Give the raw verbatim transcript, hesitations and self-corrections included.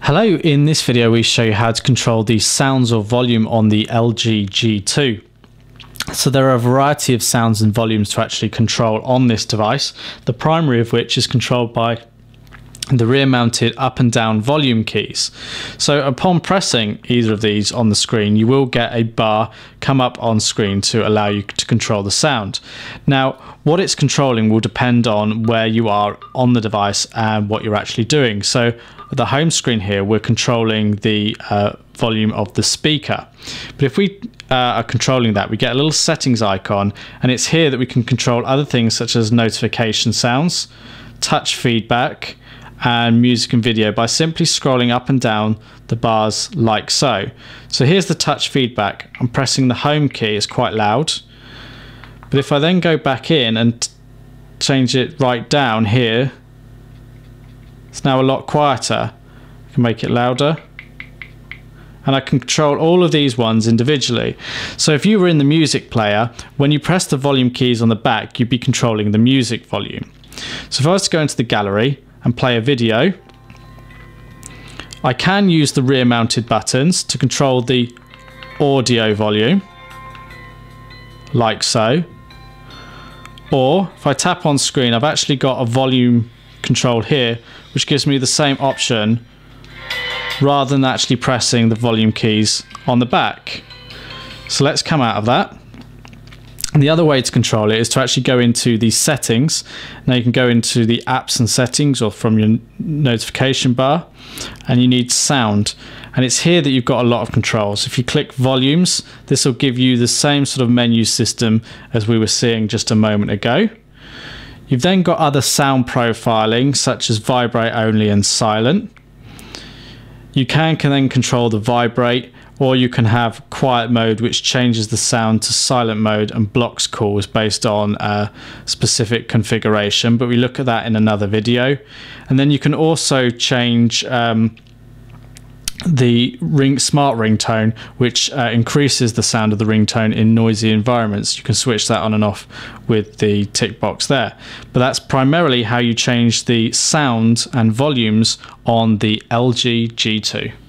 Hello, in this video we show you how to control the sounds or volume on the L G G two. So there are a variety of sounds and volumes to actually control on this device, the primary of which is controlled by the rear mounted up and down volume keys. So upon pressing either of these on the screen, you will get a bar come up on screen to allow you to control the sound. Now, what it's controlling will depend on where you are on the device and what you're actually doing. So at the home screen here, we're controlling the uh, volume of the speaker. But if we uh, are controlling that, we get a little settings icon, and it's here that we can control other things such as notification sounds, touch feedback, and music and video by simply scrolling up and down the bars like so. So here's the touch feedback. I'm pressing the home key, it's quite loud. But if I then go back in and change it right down here, it's now a lot quieter. I can make it louder. And I can control all of these ones individually. So if you were in the music player, when you press the volume keys on the back, you'd be controlling the music volume. So if I was to go into the gallery and play a video, I can use the rear mounted buttons to control the audio volume, like so. Or if I tap on screen, I've actually got a volume control here, which gives me the same option rather than actually pressing the volume keys on the back. So let's come out of that. And the other way to control it is to actually go into the settings. Now you can go into the apps and settings or from your notification bar, and you need sound. And it's here that you've got a lot of controls. If you click volumes, this will give you the same sort of menu system as we were seeing just a moment ago. You've then got other sound profiling such as vibrate only and silent. You can, can then control the vibrate, or you can have quiet mode, which changes the sound to silent mode and blocks calls based on a specific configuration, but we look at that in another video. And then you can also change um, the ring smart ringtone, which uh, increases the sound of the ringtone in noisy environments. You can switch that on and off with the tick box there. But that's primarily how you change the sound and volumes on the L G G two.